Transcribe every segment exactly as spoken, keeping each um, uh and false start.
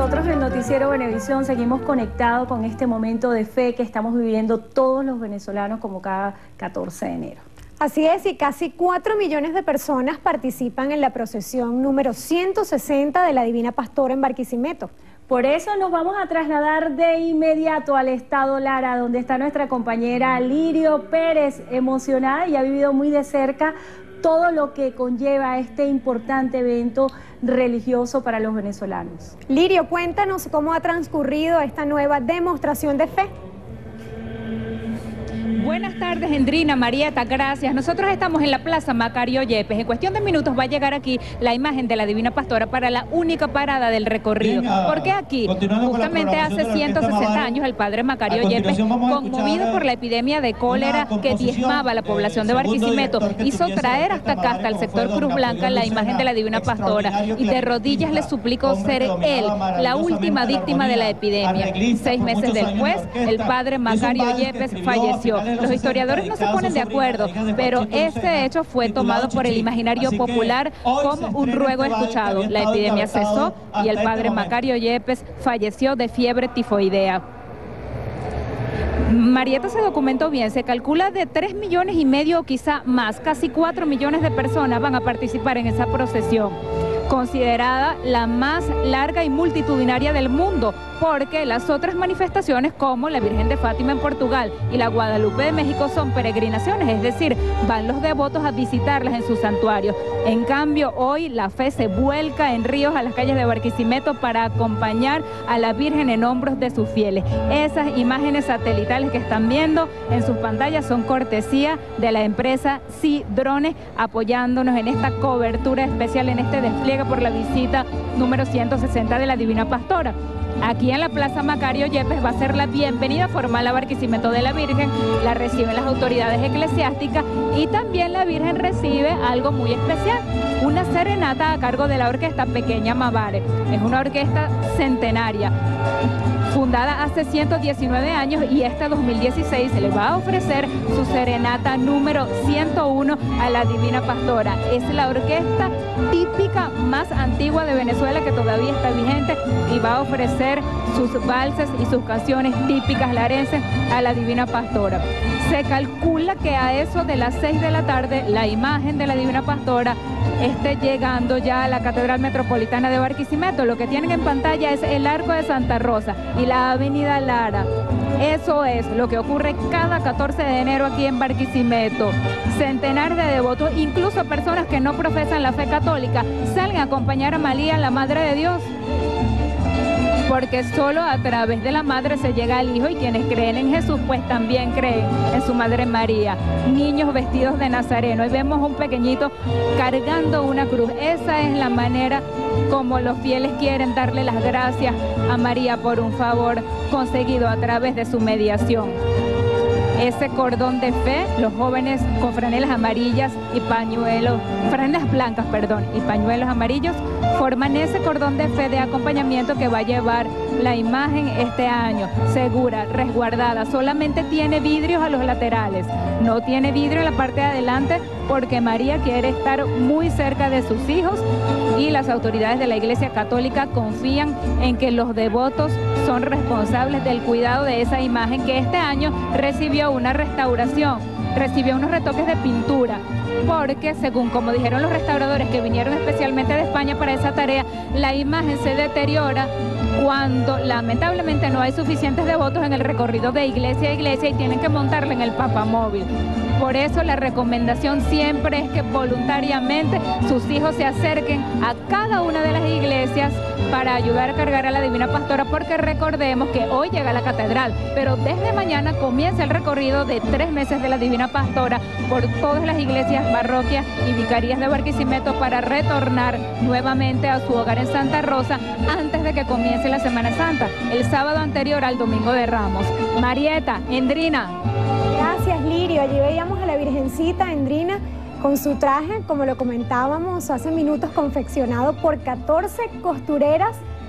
Nosotros en Noticiero Venevisión seguimos conectados con este momento de fe que estamos viviendo todos los venezolanos como cada catorce de enero. Así es, y casi cuatro millones de personas participan en la procesión número ciento sesenta de la Divina Pastora en Barquisimeto. Por eso nos vamos a trasladar de inmediato al estado Lara, donde está nuestra compañera Lirio Pérez, emocionada y ha vivido muy de cerca todo lo que conlleva este importante evento religioso para los venezolanos. Lirio, cuéntanos cómo ha transcurrido esta nueva demostración de fe. Buenas tardes, Endrina, Marieta, gracias. Nosotros estamos en la Plaza Macario Yepes. En cuestión de minutos va a llegar aquí la imagen de la Divina Pastora para la única parada del recorrido. Porque aquí, justamente hace ciento sesenta años, el padre Macario Yepes, conmovido por la epidemia de cólera que diezmaba a la población de Barquisimeto, hizo traer hasta acá, hasta el sector Cruz Blanca, la imagen de la Divina Pastora y de rodillas le suplicó ser él la última víctima de la epidemia. Seis meses después, el padre Macario Yepes falleció. Los historiadores no se ponen de acuerdo, pero este hecho fue tomado por el imaginario popular como un ruego escuchado. La epidemia cesó y el padre Macario Yepes falleció de fiebre tifoidea. Marieta se documentó bien, se calcula de tres millones y medio o quizá más, casi cuatro millones de personas van a participar en esa procesión, considerada la más larga y multitudinaria del mundo, porque las otras manifestaciones como la Virgen de Fátima en Portugal y la Guadalupe de México son peregrinaciones, es decir, van los devotos a visitarlas en sus santuarios. En cambio, hoy la fe se vuelca en ríos a las calles de Barquisimeto para acompañar a la Virgen en hombros de sus fieles. Esas imágenes satelitales que están viendo en sus pantallas son cortesía de la empresa Sí Drones, apoyándonos en esta cobertura especial, en este despliegue por la visita número ciento sesenta de la Divina Pastora. Aquí en la Plaza Macario Yepes va a ser la bienvenida formal a Barquisimeto de la Virgen, la reciben las autoridades eclesiásticas y también la Virgen recibe algo muy especial, una serenata a cargo de la orquesta Pequeña Mavare. Es una orquesta centenaria, fundada hace ciento diecinueve años, y este dos mil dieciséis se le va a ofrecer su serenata número ciento uno a la Divina Pastora. Es la orquesta típica más antigua de Venezuela que todavía está vigente y va a ofrecer sus valses y sus canciones típicas larenses a la Divina Pastora. Se calcula que a eso de las seis de la tarde la imagen de la Divina Pastora esté llegando ya a la Catedral Metropolitana de Barquisimeto. Lo que tienen en pantalla es el Arco de Santa Rosa y la Avenida Lara. Eso es lo que ocurre cada catorce de enero aquí en Barquisimeto. Centenares de devotos, incluso personas que no profesan la fe católica, salen a acompañar a María, la Madre de Dios, porque solo a través de la Madre se llega al Hijo, y quienes creen en Jesús pues también creen en su Madre María. Niños vestidos de nazareno, y vemos un pequeñito cargando una cruz. Esa es la manera como los fieles quieren darle las gracias a María por un favor conseguido a través de su mediación. Ese cordón de fe, los jóvenes con franelas amarillas y pañuelos, franelas blancas, perdón, y pañuelos amarillos, forman ese cordón de fe de acompañamiento que va a llevar la imagen este año, segura, resguardada. Solamente tiene vidrios a los laterales, no tiene vidrio en la parte de adelante, porque María quiere estar muy cerca de sus hijos, y las autoridades de la Iglesia Católica confían en que los devotos son responsables del cuidado de esa imagen, que este año recibió una restauración, recibió unos retoques de pintura, porque según como dijeron los restauradores que vinieron especialmente de España para esa tarea, la imagen se deteriora cuando lamentablemente no hay suficientes devotos en el recorrido de iglesia a iglesia y tienen que montarla en el papamóvil. Por eso la recomendación siempre es que voluntariamente sus hijos se acerquen a cada una de las iglesias para ayudar a cargar a la Divina Pastora, porque recordemos que hoy llega a la catedral, pero desde mañana comienza el recorrido de tres meses de la Divina Pastora por todas las iglesias, parroquias y vicarías de Barquisimeto para retornar nuevamente a su hogar en Santa Rosa antes de que comience la Semana Santa, el sábado anterior al Domingo de Ramos. Marieta, Endrina. Gracias, Lirio. Allí veíamos a la Virgencita, Endrina, con su traje, como lo comentábamos hace minutos, confeccionado por catorce costureras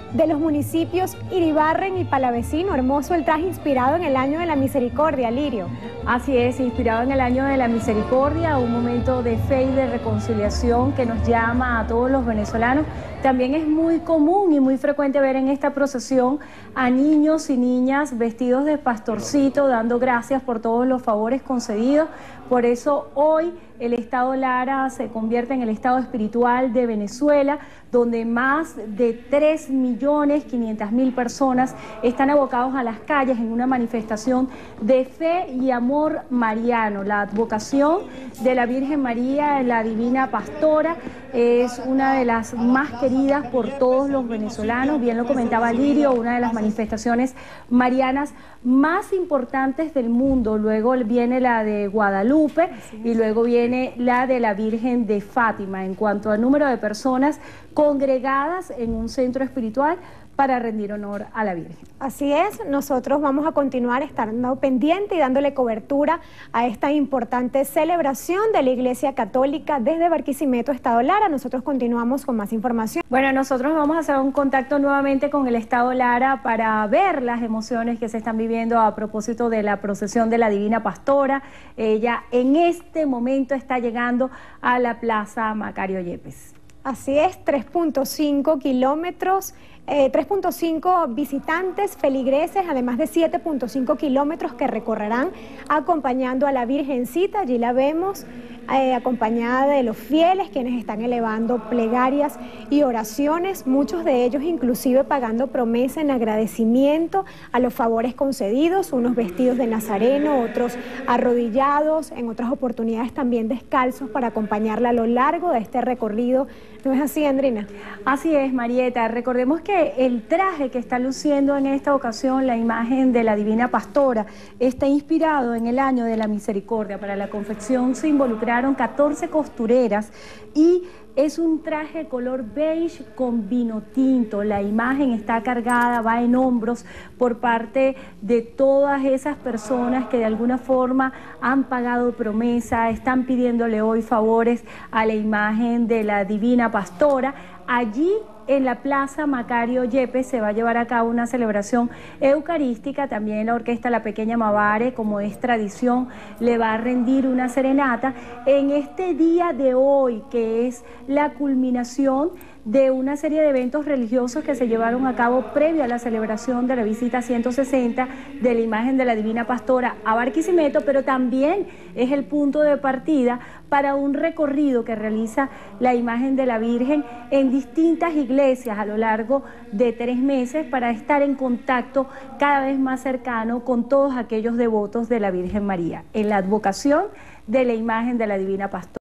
de los municipios Iribarren y Palavecino. Hermoso el traje inspirado en el Año de la Misericordia, Lirio. Así es, inspirado en el Año de la Misericordia, un momento de fe y de reconciliación que nos llama a todos los venezolanos. También es muy común y muy frecuente ver en esta procesión a niños y niñas vestidos de pastorcito, dando gracias por todos los favores concedidos. Por eso hoy el Estado Lara se convierte en el estado espiritual de Venezuela, donde más de tres millones quinientas mil personas están abocados a las calles en una manifestación de fe y amor mariano. La advocación de la Virgen María, la Divina Pastora, es una de las más queridas por todos los venezolanos. Bien lo comentaba Lirio, una de las manifestaciones marianas más importantes del mundo. Luego viene la de Guadalupe y luego viene la de la Virgen de Fátima, en cuanto al número de personas congregadas en un centro espiritual para rendir honor a la Virgen. Así es, nosotros vamos a continuar estando pendiente y dándole cobertura a esta importante celebración de la Iglesia Católica desde Barquisimeto, Estado Lara. Nosotros continuamos con más información. Bueno, nosotros vamos a hacer un contacto nuevamente con el Estado Lara para ver las emociones que se están viviendo a propósito de la procesión de la Divina Pastora. Ella en este momento está llegando a la Plaza Macario Yepes. Así es, tres punto cinco kilómetros, eh, tres punto cinco visitantes feligreses, además de siete punto cinco kilómetros que recorrerán acompañando a la Virgencita. Allí la vemos eh, acompañada de los fieles, quienes están elevando plegarias y oraciones, muchos de ellos inclusive pagando promesa en agradecimiento a los favores concedidos, unos vestidos de nazareno, otros arrodillados, en otras oportunidades también descalzos para acompañarla a lo largo de este recorrido. ¿No es así, Andrina? Así es, Marieta. Recordemos que el traje que está luciendo en esta ocasión, la imagen de la Divina Pastora, está inspirado en el Año de la Misericordia. Para la confección se involucraron catorce costureras y es un traje color beige con vino tinto. La imagen está cargada, va en hombros por parte de todas esas personas que de alguna forma han pagado promesa, están pidiéndole hoy favores a la imagen de la Divina Pastora. Allí en la Plaza Macario Yepes se va a llevar a cabo una celebración eucarística. También la orquesta La Pequeña Mavare, como es tradición, le va a rendir una serenata en este día de hoy, que es la culminación de una serie de eventos religiosos que se llevaron a cabo previo a la celebración de la visita ciento sesenta de la imagen de la Divina Pastora a Barquisimeto, pero también es el punto de partida para un recorrido que realiza la imagen de la Virgen en distintas iglesias a lo largo de tres meses para estar en contacto cada vez más cercano con todos aquellos devotos de la Virgen María, en la advocación de la imagen de la Divina Pastora.